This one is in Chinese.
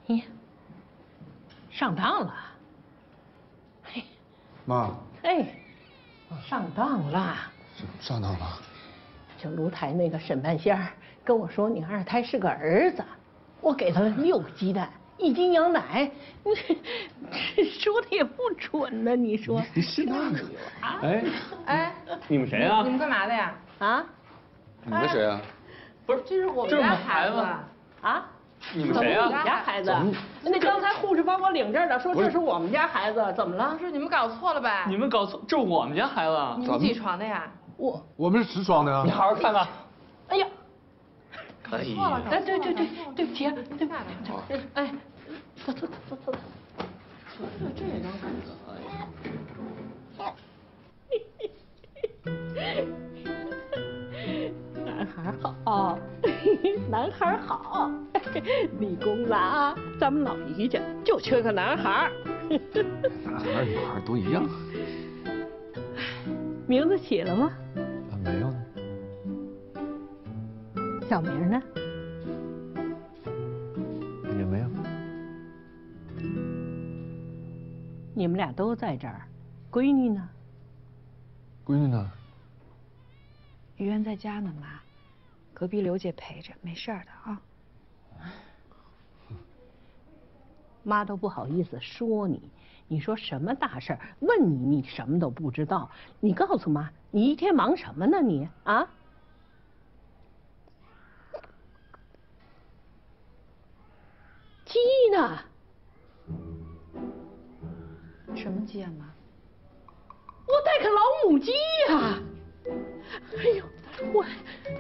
你上当了。嘿， 妈。 哎，上当了。 上当了。 就炉台那个沈半仙儿跟我说你二胎是个儿子，我给他6个鸡蛋，1斤羊奶，你说的也不准呢，你说？ 你信那个？ 哎， 你们谁啊？ 你们干嘛的呀？ 啊？ 你们谁啊？ 不是， 这是我们家孩子。 啊？ 你们谁啊？ 我们家孩子？那刚才护士把我领这儿了，说这是我们家孩子，怎么了？ 不是你们搞错了吧？ 你们搞错，这是我们家孩子。 你们几床的呀？ 我们是直床的呀。 你好好看看。 哎呀！ 可以。 哎，对不起啊，对不起。哎，走。这也能看男孩好，男孩好，立功了啊！咱们老于家就缺个男孩。 男孩女孩都一样。 名字起了吗？ 没有呢。 小名呢？ 也没有。 你们俩都在这儿，闺女呢？ 闺女呢？ 于媛在家呢，妈，隔壁刘姐陪着，没事的啊。 妈都不好意思说你，你说什么大事儿？问你，你什么都不知道。你告诉妈，你一天忙什么呢？你啊？鸡呢？ 什么鸡啊，妈？ 我带个老母鸡呀！哎呦，